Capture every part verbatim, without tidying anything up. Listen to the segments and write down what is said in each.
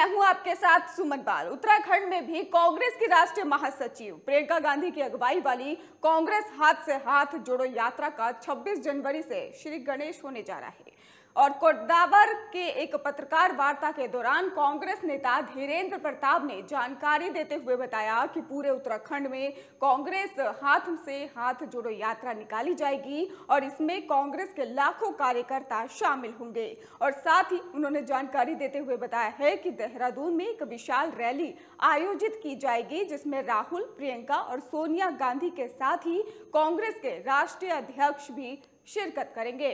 मैं हूं आपके साथ सुमन बाल। उत्तराखंड में भी कांग्रेस की राष्ट्रीय महासचिव प्रियंका गांधी की अगुवाई वाली कांग्रेस हाथ से हाथ जोड़ो यात्रा का छब्बीस जनवरी से श्री गणेश होने जा रहा है। और कोटद्वार के एक पत्रकार वार्ता के दौरान कांग्रेस नेता धीरेन्द्र प्रताप ने जानकारी देते हुए बताया कि पूरे उत्तराखंड में कांग्रेस हाथ से हाथ जोड़ो यात्रा निकाली जाएगी और इसमें कांग्रेस के लाखों कार्यकर्ता शामिल होंगे। और साथ ही उन्होंने जानकारी देते हुए बताया है कि देहरादून में एक विशाल रैली आयोजित की जाएगी जिसमें राहुल, प्रियंका और सोनिया गांधी के साथ ही कांग्रेस के राष्ट्रीय अध्यक्ष भी शिरकत करेंगे।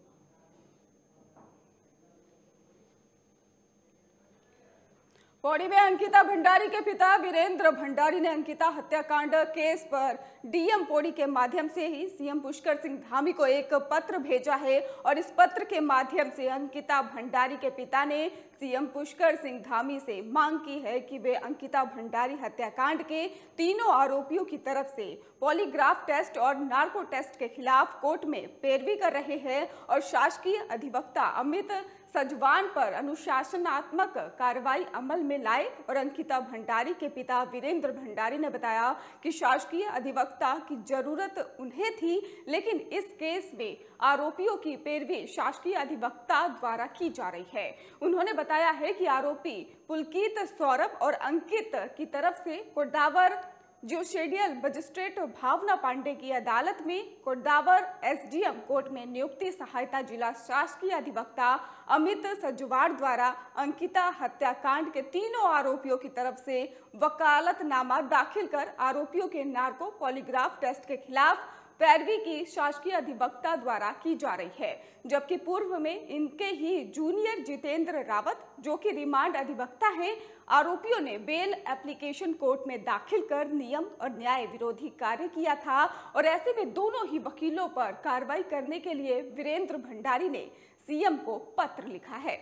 पौड़ी में अंकिता भंडारी के पिता वीरेंद्र भंडारी ने अंकिता हत्याकांड केस पर डीएम पौड़ी के माध्यम से ही सीएम पुष्कर सिंह धामी को एक पत्र भेजा है। और इस पत्र के माध्यम से अंकिता भंडारी के पिता ने सीएम पुष्कर सिंह धामी से मांग की है कि वे अंकिता भंडारी हत्याकांड के तीनों आरोपियों की तरफ से पॉलीग्राफ टेस्ट और नार्को टेस्ट के खिलाफ कोर्ट में पैरवी कर रहे हैं और शासकीय अधिवक्ता अमित सजवान पर अनुशासनात्मक कार्रवाई अमल में लाए। और अंकिता भंडारी के पिता वीरेंद्र भंडारी ने बताया कि शासकीय अधिवक्ता की जरूरत उन्हें थी, लेकिन इस केस में आरोपियों की पैरवी शासकीय अधिवक्ता द्वारा की जा रही है। उन्होंने बताया है कि आरोपी पुलकित, सौरभ और अंकित की तरफ से कोटद्वार ज्यूडिशियल मजिस्ट्रेट भावना पांडे की अदालत में कोटद्वार एसडीएम कोर्ट में नियुक्ति सहायता जिला शासकीय अधिवक्ता अमित सजवाड़ द्वारा अंकिता हत्याकांड के तीनों आरोपियों की तरफ से वकालतनामा दाखिल कर आरोपियों के नार्को पॉलीग्राफ टेस्ट के खिलाफ पैरवी की शासकीय अधिवक्ता द्वारा की जा रही है। जबकि पूर्व में इनके ही जूनियर जितेंद्र रावत, जो कि रिमांड अधिवक्ता हैं, आरोपियों ने बेल एप्लीकेशन कोर्ट में दाखिल कर नियम और न्याय विरोधी कार्य किया था। और ऐसे में दोनों ही वकीलों पर कार्रवाई करने के लिए वीरेंद्र भंडारी ने सीएम को पत्र लिखा है।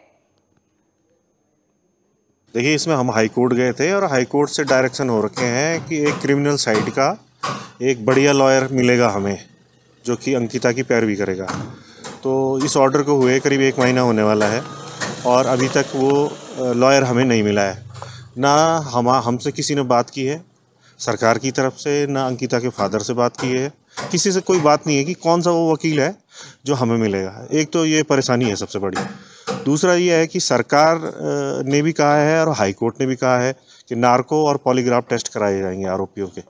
देखिए, इसमें हम हाई कोर्ट गए थे और हाई कोर्ट से डायरेक्शन हो रखे हैं कि एक क्रिमिनल साइड का एक बढ़िया लॉयर मिलेगा हमें, जो कि अंकिता की पैरवी करेगा। तो इस ऑर्डर को हुए करीब एक महीना होने वाला है और अभी तक वो लॉयर हमें नहीं मिला है। ना हम हमसे किसी ने बात की है सरकार की तरफ से, ना अंकिता के फादर से बात की है, किसी से कोई बात नहीं है कि कौन सा वो वकील है जो हमें मिलेगा। एक तो ये परेशानी है सबसे बड़ी। दूसरा ये है कि सरकार ने भी कहा है और हाई कोर्ट ने भी कहा है कि नार्को और पॉलीग्राफ टेस्ट कराए जाएंगे आरोपियों के।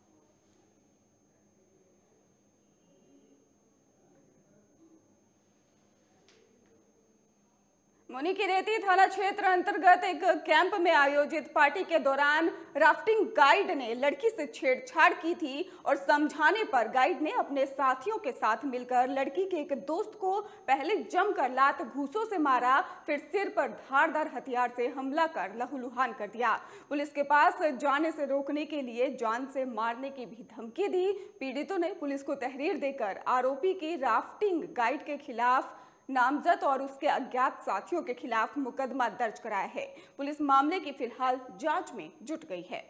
मौनी की रेती थाना क्षेत्र अंतर्गत एक कैंप में आयोजित पार्टी के दौरान राफ्टिंग गाइड ने लड़की से छेड़छाड़ की थी और समझाने पर गाइड ने अपने साथियों के साथ मिलकर लड़की के एक दोस्त को पहले जमकर लात घूंसों से मारा, फिर सिर पर धारदार हथियार से हमला कर लहूलुहान कर दिया। पुलिस के पास जाने से रोकने के लिए जान से मारने की भी धमकी दी। पीड़ितों ने पुलिस को तहरीर देकर आरोपी की राफ्टिंग गाइड के खिलाफ नामजद और उसके अज्ञात साथियों के खिलाफ मुकदमा दर्ज कराया है। पुलिस मामले की फिलहाल जांच में जुट गई है।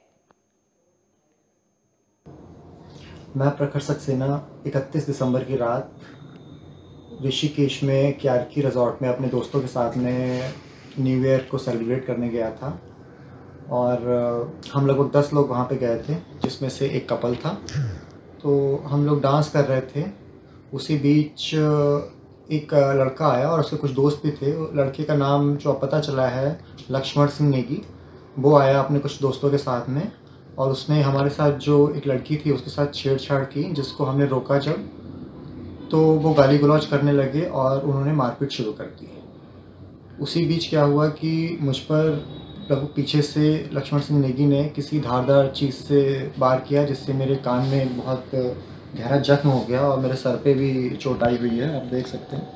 मैं प्रखर सक्सेना इकतीस दिसंबर की रात ऋषिकेश में क्यारकी रिजॉर्ट में अपने दोस्तों के साथ में न्यू ईयर को सेलिब्रेट करने गया था और हम लगभग दस लोग वहाँ पे गए थे, जिसमें से एक कपल था। तो हम लोग डांस कर रहे थे, उसी बीच एक लड़का आया और उसके कुछ दोस्त भी थे। लड़के का नाम जो पता चला है लक्ष्मण सिंह नेगी, वो आया अपने कुछ दोस्तों के साथ में और उसने हमारे साथ जो एक लड़की थी उसके साथ छेड़छाड़ की, जिसको हमने रोका जब, तो वो गाली गलौज करने लगे और उन्होंने मारपीट शुरू कर दी। उसी बीच क्या हुआ कि मुझ पर लगभग पीछे से लक्ष्मण सिंह नेगी ने किसी धारदार चीज़ से वार किया, जिससे मेरे कान में बहुत गहरा जख्म हो गया और मेरे सर पे भी चोट आई हुई है, आप देख सकते हैं।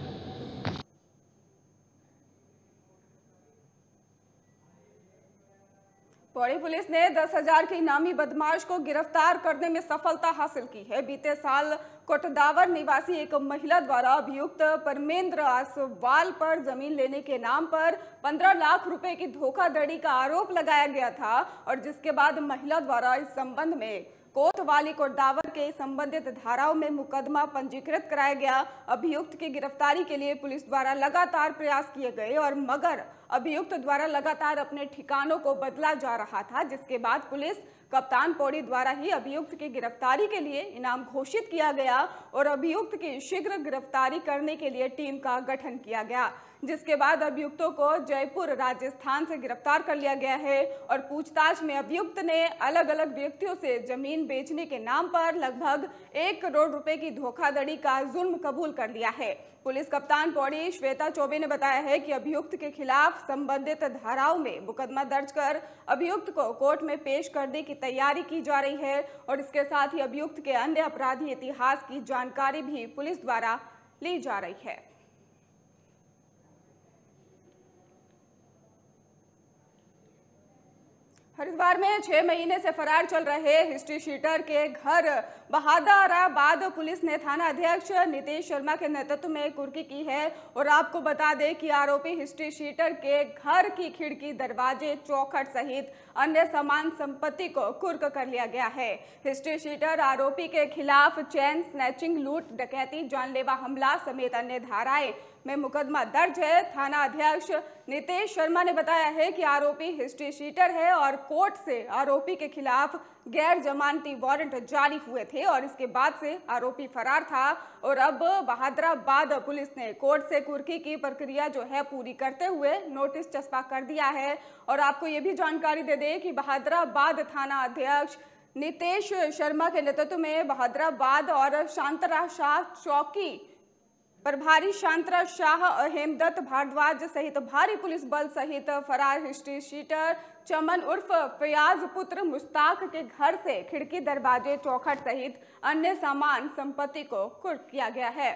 पौड़ी पुलिस ने दस हजार के इनामी बदमाश को गिरफ्तार करने में सफलता हासिल की है। बीते साल कोटद्वार निवासी एक महिला द्वारा अभियुक्त परमेंद्र आसवाल पर जमीन लेने के नाम पर पंद्रह लाख रुपए की धोखाधड़ी का आरोप लगाया गया था और जिसके बाद महिला द्वारा इस संबंध में कोतवाली कोटदावर के संबंधित धाराओं में मुकदमा पंजीकृत कराया गया। अभियुक्त की गिरफ्तारी के लिए पुलिस द्वारा लगातार प्रयास किए गए और मगर अभियुक्त द्वारा लगातार अपने ठिकानों को बदला जा रहा था, जिसके बाद पुलिस कप्तान पौड़ी द्वारा ही अभियुक्त की गिरफ्तारी के लिए इनाम घोषित किया गया और अभियुक्त की शीघ्र गिरफ्तारी करने के लिए टीम का गठन किया गया, जिसके बाद अभियुक्तों को जयपुर राजस्थान से गिरफ्तार कर लिया गया है और पूछताछ में अभियुक्त ने अलग अलग व्यक्तियों से जमीन बेचने के नाम पर लगभग एक करोड़ रुपए की धोखाधड़ी का जुर्म कबूल कर लिया है। पुलिस कप्तान पौड़ी श्वेता चौबे ने बताया है कि अभियुक्त के खिलाफ संबंधित धाराओं में मुकदमा दर्ज कर अभियुक्त को कोर्ट में पेश करने की तैयारी की जा रही है और इसके साथ ही अभियुक्त के अन्य अपराधी इतिहास की जानकारी भी पुलिस द्वारा ली जा रही है। हरिद्वार में छह महीने से फरार चल रहे हिस्ट्री शीटर के घर बहादुराबाद पुलिस ने थाना अध्यक्ष नितेश शर्मा के नेतृत्व में कुर्की की है और आपको बता दें कि आरोपी हिस्ट्री शीटर के घर की खिड़की, दरवाजे, चौखट सहित अन्य सामान संपत्ति को कुर्क कर लिया गया है। हिस्ट्री शीटर आरोपी के खिलाफ चैन स्नैचिंग, लूट, डकैती, जानलेवा हमला समेत अन्य धाराएं में मुकदमा दर्ज है। थाना अध्यक्ष नितेश शर्मा ने बताया है कि आरोपी हिस्ट्री शीटर है और कोर्ट से आरोपी के खिलाफ गैर जमानती वारंट जारी हुए थे और इसके बाद से आरोपी फरार था और अब बहादुराबाद पुलिस ने कोर्ट से कुर्की की प्रक्रिया जो है पूरी करते हुए नोटिस चस्पा कर दिया है। और आपको ये भी जानकारी दे दें कि बहादुराबाद थाना अध्यक्ष नितेश शर्मा के नेतृत्व में बहादुराबाद और शांतरा शाह चौकी प्रभारी शांतरा शाह, हेमदत्त भारद्वाज सहित भारी पुलिस बल सहित फरार हिस्ट्री शीटर चमन उर्फ फयाज पुत्र मुश्ताक के घर से खिड़की, दरवाजे, चौखट सहित अन्य सामान संपत्ति को कुर्क किया गया है।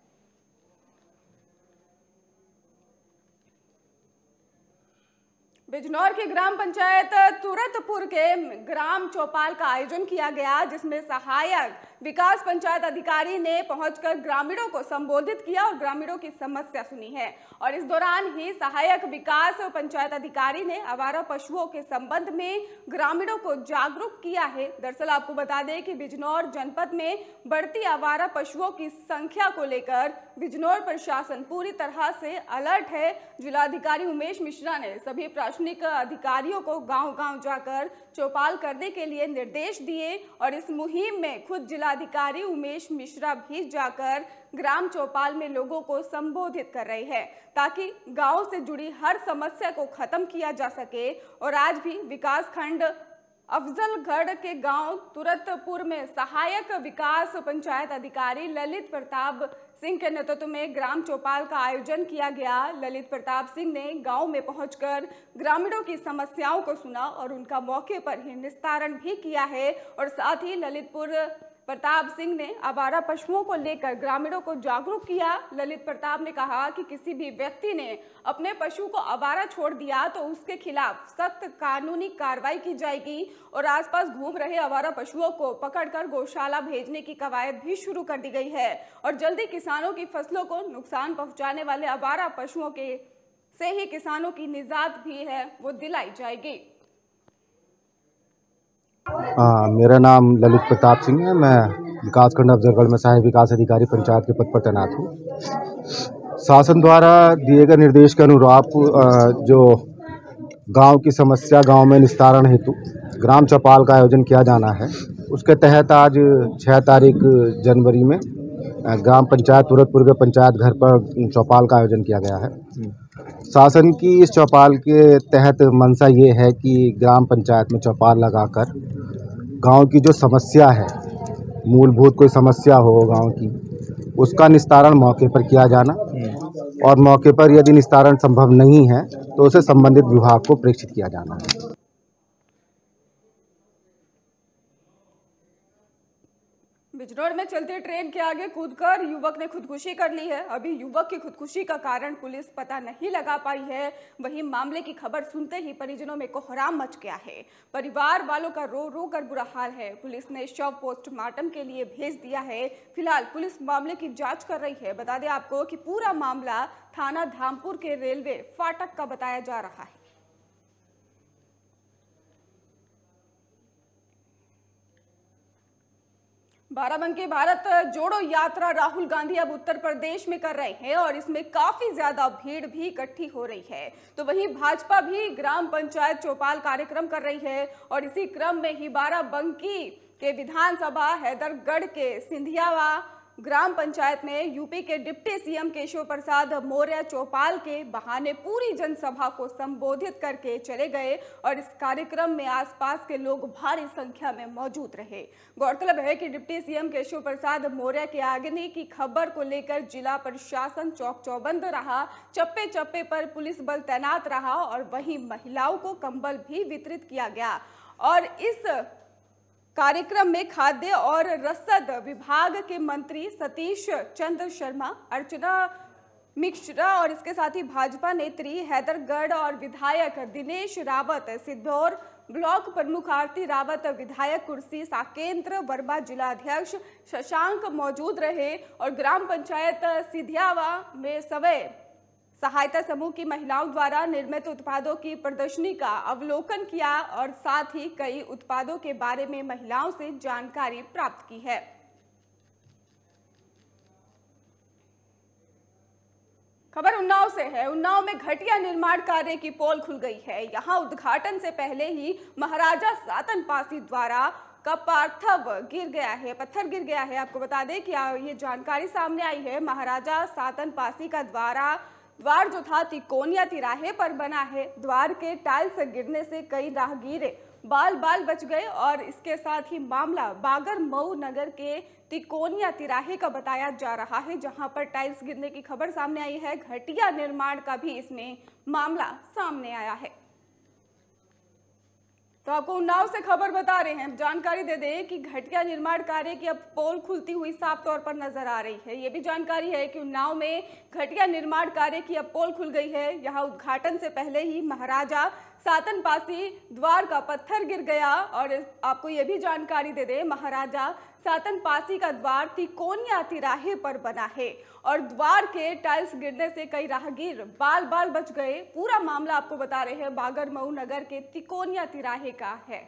बिजनौर की ग्राम पंचायत तुरतपुर के ग्राम चौपाल का आयोजन किया गया, जिसमें सहायक विकास पंचायत अधिकारी ने पहुंचकर ग्रामीणों को संबोधित किया और ग्रामीणों की समस्या सुनी है। और इस दौरान ही सहायक विकास पंचायत अधिकारी ने आवारा पशुओं के संबंध में ग्रामीणों को जागरूक किया है। दरअसल आपको बता दें कि बिजनौर जनपद में बढ़ती आवारा पशुओं की संख्या को लेकर बिजनौर प्रशासन पूरी तरह से अलर्ट है। जिलाधिकारी उमेश मिश्रा ने सभी प्रशासनिक अधिकारियों को गांव-गांव जाकर चौपाल करने के लिए निर्देश दिए और इस मुहिम में खुद जिलाधिकारी उमेश मिश्रा भी जाकर ग्राम चौपाल में लोगों को संबोधित कर रहे हैं ताकि गांव से जुड़ी हर समस्या को खत्म किया जा सके। और आज भी विकास खंड अफजलगढ़ के गांव तुरतपुर में सहायक विकास पंचायत अधिकारी ललित प्रताप सिंह के नेतृत्व में ग्राम चौपाल का आयोजन किया गया। ललित प्रताप सिंह ने गांव में पहुंचकर ग्रामीणों की समस्याओं को सुना और उनका मौके पर ही निस्तारण भी किया है। और साथ ही ललितपुर प्रताप सिंह ने आवारा पशुओं को लेकर ग्रामीणों को जागरूक किया। ललित प्रताप ने कहा कि किसी भी व्यक्ति ने अपने पशु को आवारा छोड़ दिया तो उसके खिलाफ सख्त कानूनी कार्रवाई की जाएगी और आसपास घूम रहे आवारा पशुओं को पकड़कर गौशाला भेजने की कवायद भी शुरू कर दी गई है और जल्दी किसानों की फसलों को नुकसान पहुंचाने वाले आवारा पशुओं के से ही किसानों की निजात भी है वो दिलाई जाएगी। हाँ, मेरा नाम ललित प्रताप सिंह है। मैं विकासखंड अफजलगढ़ में सहायक विकास अधिकारी पंचायत के पद पर तैनात हूँ। शासन द्वारा दिए गए निर्देश के अनुरूप जो गांव की समस्या गांव में निस्तारण हेतु ग्राम चौपाल का आयोजन किया जाना है, उसके तहत आज छः तारीख जनवरी में ग्राम पंचायत तुरतपुर के पंचायत घर पर चौपाल का आयोजन किया गया है। शासन की इस चौपाल के तहत मंशा ये है कि ग्राम पंचायत में चौपाल लगाकर गांव की जो समस्या है, मूलभूत कोई समस्या हो गांव की, उसका निस्तारण मौके पर किया जाना और मौके पर यदि निस्तारण संभव नहीं है तो उसे संबंधित विभाग को प्रेषित किया जाना है। बिजनौर में चलती ट्रेन के आगे कूदकर युवक ने खुदकुशी कर ली है। अभी युवक की खुदकुशी का कारण पुलिस पता नहीं लगा पाई है। वहीं मामले की खबर सुनते ही परिजनों में कोहराम मच गया है। परिवार वालों का रो रो कर बुरा हाल है। पुलिस ने शव पोस्टमार्टम के लिए भेज दिया है। फिलहाल पुलिस मामले की जांच कर रही है। बता दें आपको कि पूरा मामला थाना धामपुर के रेलवे फाटक का बताया जा रहा है। बाराबंकी भारत जोड़ो यात्रा राहुल गांधी अब उत्तर प्रदेश में कर रहे हैं और इसमें काफी ज्यादा भीड़ भी इकट्ठी हो रही है। तो वहीं भाजपा भी ग्राम पंचायत चौपाल कार्यक्रम कर रही है और इसी क्रम में ही बाराबंकी के विधानसभा हैदरगढ़ के सिंधियावा ग्राम पंचायत में यूपी के डिप्टी सीएम केशव प्रसाद मौर्य चौपाल के बहाने पूरी जनसभा को संबोधित करके चले गए और इस कार्यक्रम में आसपास के लोग भारी संख्या में मौजूद रहे। गौरतलब है कि डिप्टी सीएम केशव प्रसाद मौर्य के आगमन की खबर को लेकर जिला प्रशासन चौक चौबंद रहा, चप्पे चप्पे पर पुलिस बल तैनात रहा और वहीं महिलाओं को कंबल भी वितरित किया गया। और इस कार्यक्रम में खाद्य और रसद विभाग के मंत्री सतीश चंद्र शर्मा, अर्चना मिश्रा और इसके साथ ही भाजपा नेत्री हैदरगढ़ और विधायक दिनेश रावत, सिद्धौर ब्लॉक प्रमुख आरती रावत, विधायक कुर्सी साकेंद्र वर्मा, जिला अध्यक्ष शशांक मौजूद रहे और ग्राम पंचायत सिधियावा में सवै सहायता समूह की महिलाओं द्वारा निर्मित उत्पादों की प्रदर्शनी का अवलोकन किया और साथ ही कई उत्पादों के बारे में महिलाओं से जानकारी प्राप्त की है। खबर उन्नाव से है। उन्नाव में घटिया निर्माण कार्य की पोल खुल गई है। यहां उद्घाटन से पहले ही महाराजा सातन पासी द्वारा का पार्थिव गिर गया है, पत्थर गिर गया है। आपको बता दें कि ये जानकारी सामने आई है। महाराजा सातन पासी का द्वारा द्वार जो था तिकोनिया तिराहे पर बना है। द्वार के टाइल्स गिरने से कई राहगीर बाल बाल बच गए और इसके साथ ही मामला बागर मऊ नगर के तिकोनिया तिराहे का बताया जा रहा है, जहां पर टाइल्स गिरने की खबर सामने आई है। घटिया निर्माण का भी इसमें मामला सामने आया है। तो आपको उन्नाव से खबर बता रहे हैं, जानकारी दे दें कि घटिया निर्माण कार्य की अब पोल खुलती हुई साफ तौर पर नजर आ रही है। ये भी जानकारी है कि उन्नाव में घटिया निर्माण कार्य की अब पोल खुल गई है। यहाँ उद्घाटन से पहले ही महाराजा सातन पासी द्वार का पत्थर गिर गया और आपको ये भी जानकारी दे दें, महाराजा सातन पासी का द्वार तिकोनिया तिराहे पर बना है और द्वार के टाइल्स गिरने से कई राहगीर बाल बाल बच गए। पूरा मामला आपको बता रहे हैं बागर मऊ नगर के तिकोनिया तिराहे का है।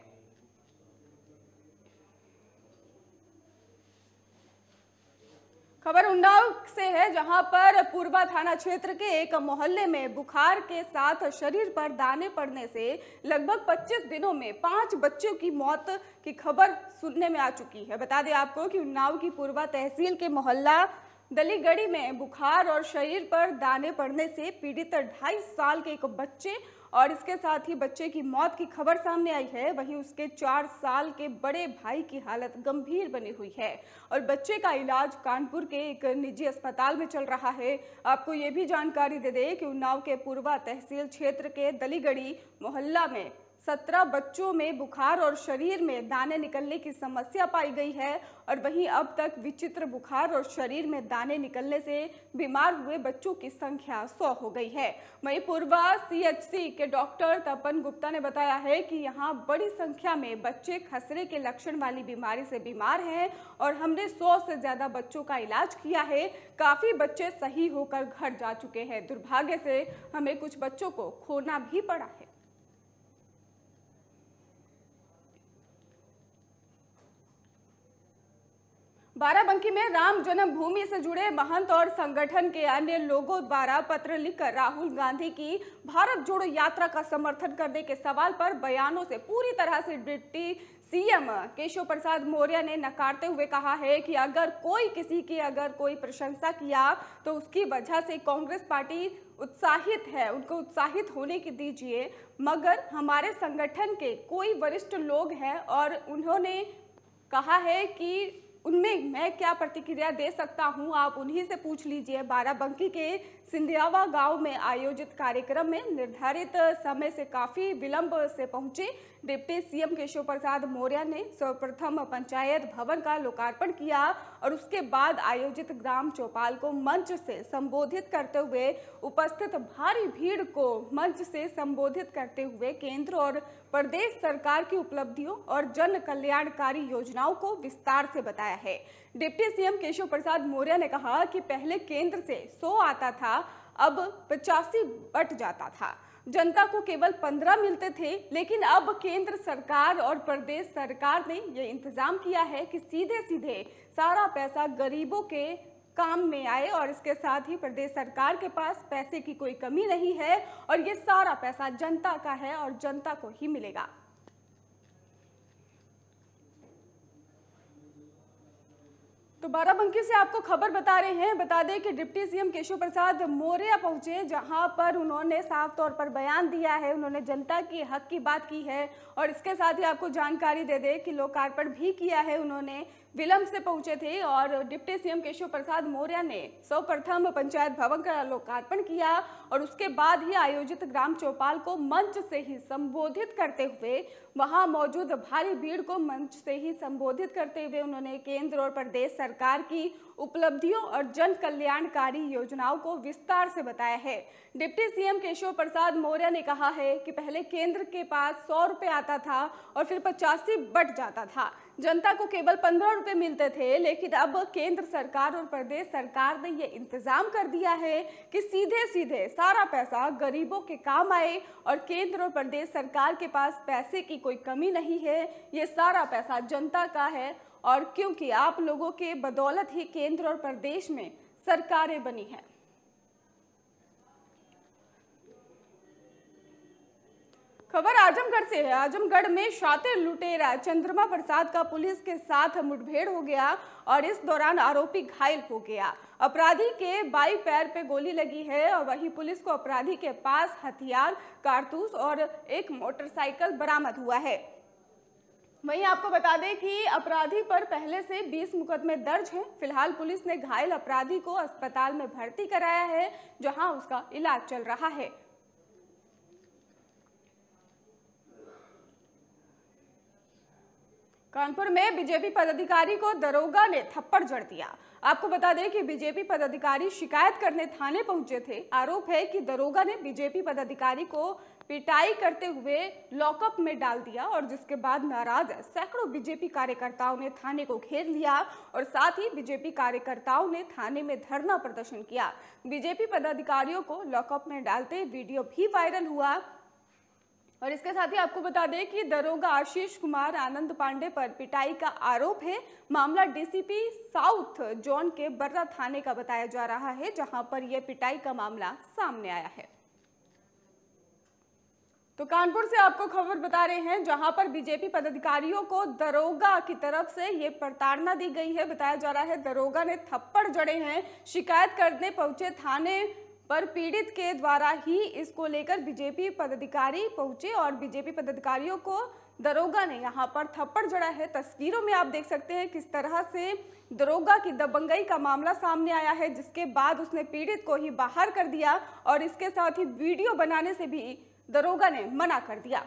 खबर उन्नाव से है, जहां पर पूर्वा थाना क्षेत्र के एक मोहल्ले में बुखार के साथ शरीर पर दाने पड़ने से लगभग पच्चीस दिनों में पांच बच्चों की मौत की खबर सुनने में आ चुकी है। बता दें आपको कि उन्नाव की पूर्वा तहसील के मोहल्ला दलीगढ़ी में बुखार और शरीर पर दाने पड़ने से पीड़ित ढाई साल के एक बच्चे और इसके साथ ही बच्चे की मौत की खबर सामने आई है। वहीं उसके चार साल के बड़े भाई की हालत गंभीर बनी हुई है और बच्चे का इलाज कानपुर के एक निजी अस्पताल में चल रहा है। आपको ये भी जानकारी दे दें कि उन्नाव के पूर्वा तहसील क्षेत्र के दलीगढ़ी मोहल्ला में सत्रह बच्चों में बुखार और शरीर में दाने निकलने की समस्या पाई गई है और वहीं अब तक विचित्र बुखार और शरीर में दाने निकलने से बीमार हुए बच्चों की संख्या सौ हो गई है। वहीं पूर्वा सीएचसी के डॉक्टर तपन गुप्ता ने बताया है कि यहां बड़ी संख्या में बच्चे खसरे के लक्षण वाली बीमारी से बीमार हैं और हमने सौ से ज्यादा बच्चों का इलाज किया है। काफी बच्चे सही होकर घर जा चुके हैं। दुर्भाग्य से हमें कुछ बच्चों को खोना भी पड़ा है। बाराबंकी में राम जन्मभूमि से जुड़े महंत और संगठन के अन्य लोगों द्वारा पत्र लिखकर राहुल गांधी की भारत जोड़ो यात्रा का समर्थन करने के सवाल पर बयानों से पूरी तरह से डिप्टी सीएम केशव प्रसाद मौर्य ने नकारते हुए कहा है कि अगर कोई किसी की अगर कोई प्रशंसा किया तो उसकी वजह से कांग्रेस पार्टी उत्साहित है, उनको उत्साहित होने की दीजिए, मगर हमारे संगठन के कोई वरिष्ठ लोग हैं और उन्होंने कहा है कि उनमें मैं क्या प्रतिक्रिया दे सकता हूं, आप उन्हीं से पूछ लीजिए। बाराबंकी के सिंधियावा गांव में आयोजित कार्यक्रम में निर्धारित समय से काफी विलंब से पहुंचे डिप्टी सीएम केशव प्रसाद मौर्य ने सर्वप्रथम पंचायत भवन का लोकार्पण किया और उसके बाद आयोजित ग्राम चौपाल को मंच से संबोधित करते हुए उपस्थित भारी भीड़ को मंच से संबोधित करते हुए केंद्र और प्रदेश सरकार की उपलब्धियों और जन कल्याणकारी योजनाओं को विस्तार से बताया है। डिप्टी सीएम केशव प्रसाद मौर्य ने कहा कि पहले केंद्र से सौ आता था, अब पचासी बट जाता था। जनता को केवल पंद्रह मिलते थे, लेकिन अब केंद्र सरकार और प्रदेश सरकार ने ये इंतजाम किया है कि सीधे सीधे सारा पैसा गरीबों के काम में आए और इसके साथ ही प्रदेश सरकार के पास पैसे की कोई कमी नहीं है और ये सारा पैसा जनता का है और जनता को ही मिलेगा। तो बाराबंकी से आपको खबर बता रहे हैं। बता दें कि डिप्टी सीएम केशव प्रसाद मौर्य पहुंचे, जहां पर उन्होंने साफ तौर पर बयान दिया है, उन्होंने जनता की हक की बात की है और इसके साथ ही आपको जानकारी दे दें कि लोकार्पण भी किया है। उन्होंने विलंब से पहुंचे थे और डिप्टी सीएम केशव प्रसाद मौर्य ने सर्वप्रथम पंचायत भवन का लोकार्पण किया और उसके बाद ही आयोजित ग्राम चौपाल को मंच से ही संबोधित करते हुए, वहां मौजूद भारी भीड़ को मंच से ही संबोधित करते हुए उन्होंने केंद्र और प्रदेश सरकार की उपलब्धियों और जन कल्याणकारी योजनाओं को विस्तार से बताया है। डिप्टी सीएम केशव प्रसाद मौर्य ने कहा है कि पहले केंद्र के पास सौ रुपए आता था और फिर पचासी बढ़ जाता था, जनता को केवल पंद्रह रुपए मिलते थे, लेकिन अब केंद्र सरकार और प्रदेश सरकार ने ये इंतजाम कर दिया है कि सीधे सीधे सारा पैसा गरीबों के काम आए और केंद्र और प्रदेश सरकार के पास पैसे की कोई कमी नहीं है। ये सारा पैसा जनता का है और क्योंकि आप लोगों के बदौलत ही केंद्र और प्रदेश में सरकारें बनी हैं। खबर आजमगढ़ से है। आजमगढ़ में शातिर लुटेरा चंद्रमा प्रसाद का पुलिस के साथ मुठभेड़ हो गया और इस दौरान आरोपी घायल हो गया। अपराधी के बाईं पैर पे गोली लगी है और वहीं पुलिस को अपराधी के पास हथियार, कारतूस और एक मोटरसाइकिल बरामद हुआ है। वहीं आपको बता दें कि अपराधी पर पहले से बीस मुकदमे दर्ज हैं। फिलहाल पुलिस ने घायल अपराधी को अस्पताल में भर्ती कराया है, जहां उसका इलाज चल रहा है। कानपुर में बीजेपी पदाधिकारी को दरोगा ने थप्पड़ जड़ दिया। आपको बता दें कि बीजेपी पदाधिकारी शिकायत करने थाने पहुंचे थे। आरोप है कि दरोगा ने बीजेपी पदाधिकारी को पिटाई करते हुए लॉकअप में डाल दिया और जिसके बाद नाराज सैकड़ों बीजेपी कार्यकर्ताओं ने थाने को घेर लिया और साथ ही बीजेपी कार्यकर्ताओं ने थाने में धरना प्रदर्शन किया। बीजेपी पदाधिकारियों को लॉकअप में डालते वीडियो भी वायरल हुआ और इसके साथ ही आपको बता दें कि दरोगा आशीष कुमार आनंद पांडे पर पिटाई का आरोप है। मामला डीसीपी साउथ जोन के बर्रा थाने का बताया जा रहा है, जहां पर यह पिटाई का मामला सामने आया है। तो कानपुर से आपको खबर बता रहे हैं, जहां पर बीजेपी पदाधिकारियों को दरोगा की तरफ से ये प्रताड़ना दी गई है। बताया जा रहा है दरोगा ने थप्पड़ जड़े हैं। शिकायत करने पहुंचे थाने पर पीड़ित के द्वारा ही इसको लेकर बीजेपी पदाधिकारी पहुंचे और बीजेपी पदाधिकारियों को दरोगा ने यहां पर थप्पड़ जड़ा है। तस्वीरों में आप देख सकते हैं किस तरह से दरोगा की दबंगई का मामला सामने आया है, जिसके बाद उसने पीड़ित को ही बाहर कर दिया और इसके साथ ही वीडियो बनाने से भी दरोगा ने मना कर दिया।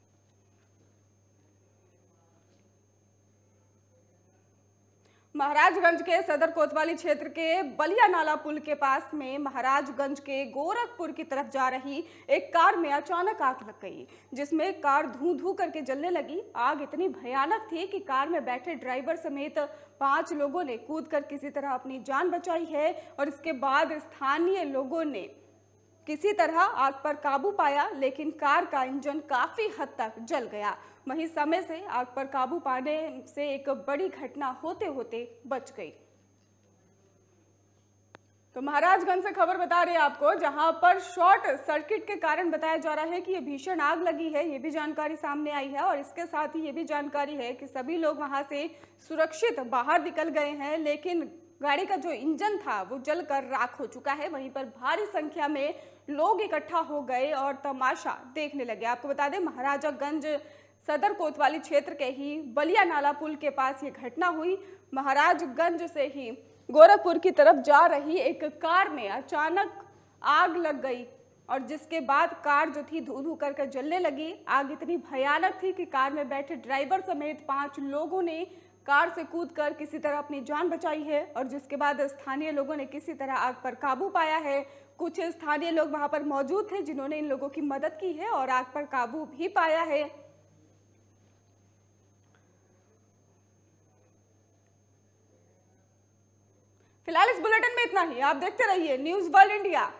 महाराजगंज के सदर कोतवाली क्षेत्र के बलिया नाला पुल के पास में महाराजगंज के गोरखपुर की तरफ जा रही एक कार में अचानक आग लग गई, जिसमें कार धू धू करके जलने लगी। आग इतनी भयानक थी कि कार में बैठे ड्राइवर समेत पांच लोगों ने कूदकर किसी तरह अपनी जान बचाई है और इसके बाद स्थानीय लोगों ने किसी तरह आग पर काबू पाया, लेकिन कार का इंजन काफी हद तक जल गया। वहीं समय से आग पर काबू पाने से एक बड़ी घटना होते होते बच गई। तो महाराजगंज से खबर बता रहे हैं आपको, जहां पर शॉर्ट सर्किट के कारण बताया जा रहा है कि ये भीषण आग लगी है। ये भी जानकारी सामने आई है और इसके साथ ही ये भी जानकारी है कि सभी लोग वहां से सुरक्षित बाहर निकल गए हैं, लेकिन गाड़ी का जो इंजन था वो जलकर राख हो चुका है। वहीं पर भारी संख्या में लोग इकट्ठा हो गए और तमाशा देखने लगे। आपको बता दें महाराजागंज सदर कोतवाली क्षेत्र के ही बलिया नाला पुल के पास ये घटना हुई। महाराजगंज से ही गोरखपुर की तरफ जा रही एक कार में अचानक आग लग गई और जिसके बाद कार जो थी धू धू करके जलने लगी। आग इतनी भयानक थी कि कार में बैठे ड्राइवर समेत पांच लोगों ने कार से कूदकर किसी तरह अपनी जान बचाई है और जिसके बाद स्थानीय लोगों ने किसी तरह आग पर काबू पाया है। कुछ स्थानीय लोग वहां पर मौजूद थे जिन्होंने इन लोगों की मदद की है और आग पर काबू भी पाया है। फिलहाल इस बुलेटिन में इतना ही। आप देखते रहिए न्यूज़ वर्ल्ड इंडिया।